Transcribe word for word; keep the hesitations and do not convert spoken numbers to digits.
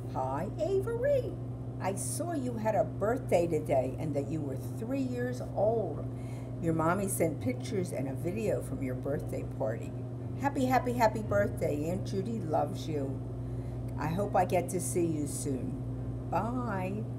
Hi, Avery. I saw you had a birthday today and that you were three years old. Your mommy sent pictures and a video from your birthday party. Happy, happy, happy birthday. Aunt Judy loves you. I hope I get to see you soon. Bye.